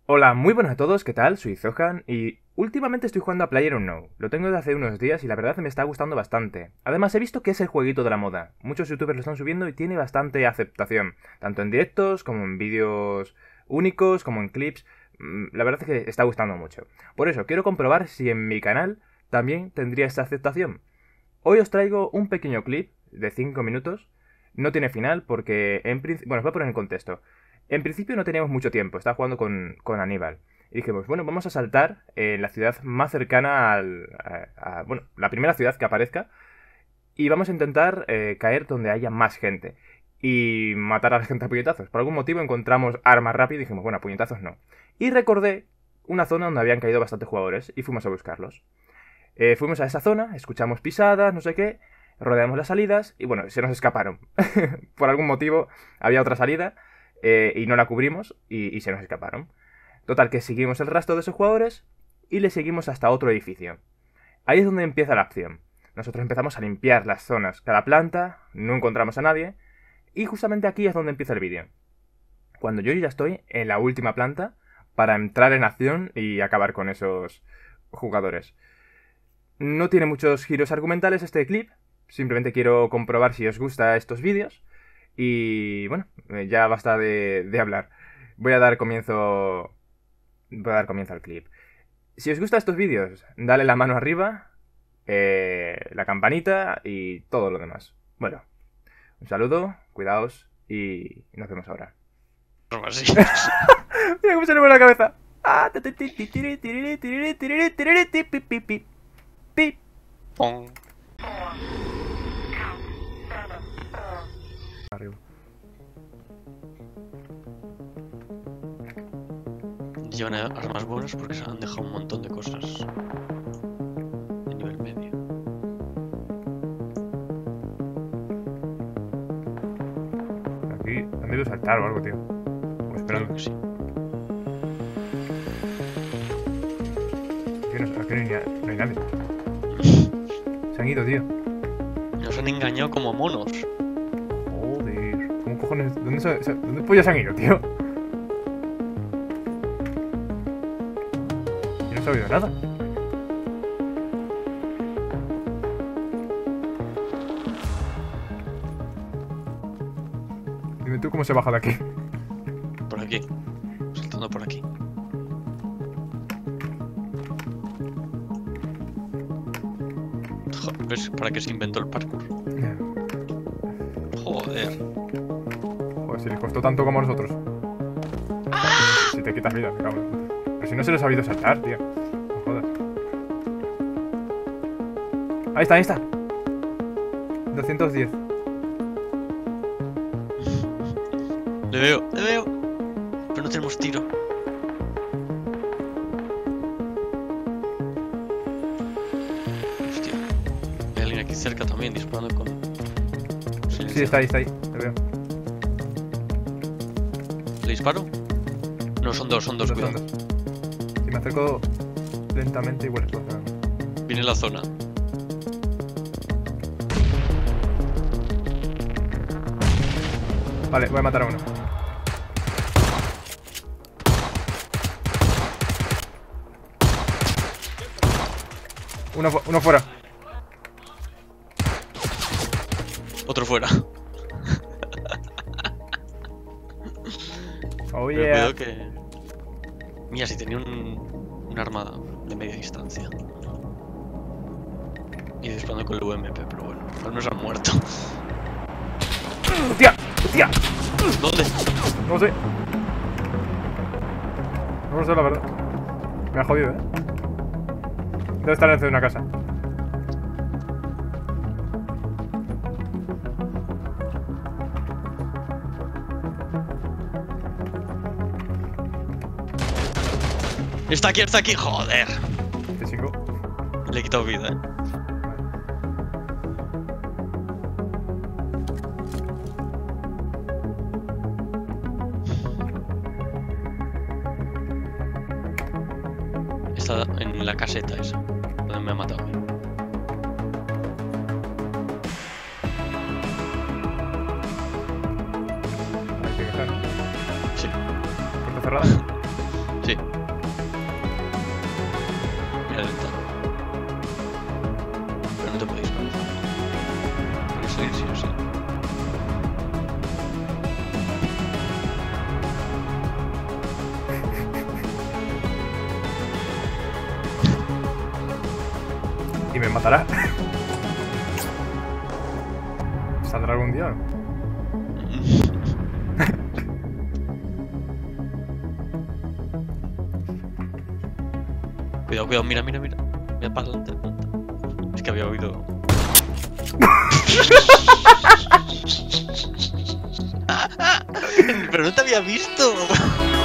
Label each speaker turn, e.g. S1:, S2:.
S1: Hola, muy buenas a todos, ¿qué tal? Soy Zohan y últimamente estoy jugando a PlayerUnknown. Lo tengo desde hace unos días y la verdad me está gustando bastante. Además he visto que es el jueguito de la moda. Muchos youtubers lo están subiendo y tiene bastante aceptación. Tanto en directos, como en vídeos únicos, como en clips. La verdad es que está gustando mucho. Por eso, quiero comprobar si en mi canal también tendría esta aceptación. Hoy os traigo un pequeño clip de 5 minutos. No tiene final porque en principio... Bueno, os voy a poner en contexto. En principio no teníamos mucho tiempo, estaba jugando con Aníbal. Y dijimos, bueno, vamos a saltar en la ciudad más cercana bueno, la primera ciudad que aparezca. Y vamos a intentar caer donde haya más gente. Y matar a la gente a puñetazos. Por algún motivo encontramos armas rápidas y dijimos, bueno, a puñetazos no. Y recordé una zona donde habían caído bastantes jugadores y fuimos a buscarlos. Fuimos a esa zona, escuchamos pisadas, no sé qué, rodeamos las salidas y bueno, se nos escaparon. Por algún motivo había otra salida y no la cubrimos y se nos escaparon. Total, que seguimos el rastro de esos jugadores y le seguimos hasta otro edificio. Ahí es donde empieza la acción. Nosotros empezamos a limpiar las zonas, cada planta, no encontramos a nadie y justamente aquí es donde empieza el vídeo. Cuando yo ya estoy en la última planta para entrar en acción y acabar con esos jugadores. No tiene muchos giros argumentales este clip, simplemente quiero comprobar si os gusta estos vídeos. Y bueno, ya basta de hablar. Voy a dar comienzo al clip. Si os gustan estos vídeos, dale la mano arriba, la campanita y todo lo demás. Bueno, un saludo, cuidaos y nos vemos ahora.
S2: Así.
S1: Mira cómo se le mueve la cabeza.
S2: Pong.
S1: Arriba.
S2: Llevan armas buenas porque se han dejado un montón de cosas de nivel medio.
S1: Aquí han debido saltar o algo, tío. Pues
S2: Creo
S1: esperando.
S2: que sí.
S1: Aquí no hay nadie. Se han ido, tío.
S2: Nos han engañado como monos.
S1: Joder. ¿Cómo cojones? ¿Dónde pollas se han ido, tío? Yo no he sabido nada. Dime tú cómo se baja de aquí.
S2: Por aquí. Saltando por aquí. ¿Ves para qué se inventó el parkour? Joder.
S1: Joder, si les costó tanto como a nosotros. Si te quitas vida, me cago en la puta. Pero si no se les ha sabido saltar, tío. No jodas. Ahí está, ahí está. 210.
S2: Le veo, le veo. Pero no tenemos tiro. Hostia. Hay alguien aquí cerca también disparando con...
S1: Sí, está ahí, le veo.
S2: ¿Le disparo? No, son dos, cuidado.
S1: Si me acerco lentamente, igual explotarán.
S2: Viene la zona.
S1: Vale, voy a matar a uno. Uno fuera.
S2: Otro fuera.
S1: Oh
S2: Pero
S1: yeah.
S2: cuidado que... Mira, si tenía un arma de media distancia. Y disparando con el UMP, pero bueno, al menos han muerto.
S1: ¡Hostia! ¡Hostia!
S2: ¿Dónde?
S1: No lo sé. No lo sé, la verdad. Me ha jodido, Debe estar dentro de una casa.
S2: Está aquí, joder.
S1: Te chingo.
S2: Le he quitado vida, Está en la caseta esa, donde me ha matado.
S1: Hay que dejar.
S2: Sí.
S1: Puerta cerrada.
S2: Sí, Sí. Mira la ventana. Pero no te puedes disparar. Tienes que ir sí o sí.
S1: Y me matará. ¿Saldrá algún día?
S2: Cuidado, cuidado, mira, mira, mira. Mira para adelante, adelante. Es que había oído. Pero no te había visto.